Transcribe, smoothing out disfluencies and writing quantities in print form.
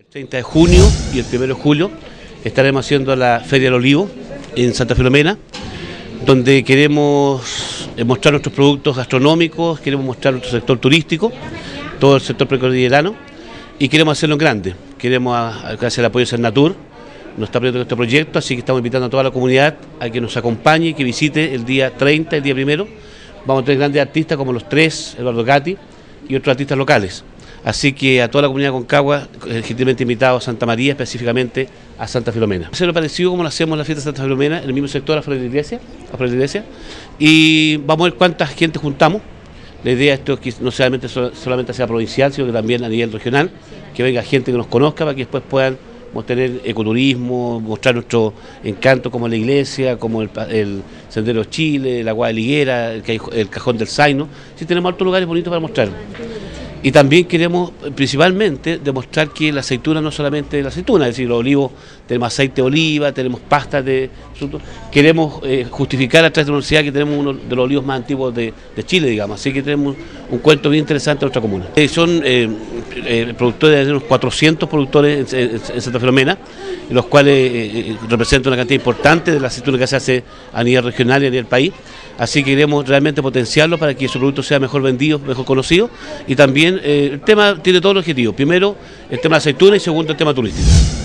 El 30 de junio y el 1 de julio estaremos haciendo la Feria del Olivo en Santa Filomena, donde queremos mostrar nuestros productos gastronómicos, queremos mostrar nuestro sector turístico, todo el sector precordillerano, y queremos hacerlo en grande. Queremos, gracias al apoyo de Cernatur, nos está apoyando este proyecto, así que estamos invitando a toda la comunidad a que nos acompañe y que visite el día 30, el día 1. Vamos a tener grandes artistas como los tres, Eduardo Gatti y otros artistas locales. Así que a toda la comunidad de Concagua, gentilmente invitados a Santa María, específicamente a Santa Filomena. Hacer lo parecido como lo hacemos en la fiesta de Santa Filomena, en el mismo sector, afuera de la iglesia, y vamos a ver cuánta gente juntamos. La idea es que no solamente sea provincial, sino que también a nivel regional, que venga gente que nos conozca para que después puedan tener ecoturismo, mostrar nuestro encanto como la iglesia, como el Sendero Chile, el Agua de Liguera, el Cajón del Zaino. Sí, tenemos otros lugares bonitos para mostrar. Y también queremos principalmente demostrar que la aceituna no es solamente la aceituna, es decir, los olivos, tenemos aceite de oliva, tenemos pastas de frutos. Queremos justificar a través de la universidad que tenemos uno de los olivos más antiguos de Chile, digamos. Así que tenemos un cuento bien interesante en nuestra comuna. Son productores, de unos 400 productores en Santa Filomena, los cuales representan una cantidad importante de la aceituna que se hace a nivel regional y a nivel país. Así que queremos realmente potenciarlo para que su producto sea mejor vendido, mejor conocido, y también el tema tiene todos los objetivos. Primero, el tema de la aceituna, y segundo, el tema turístico.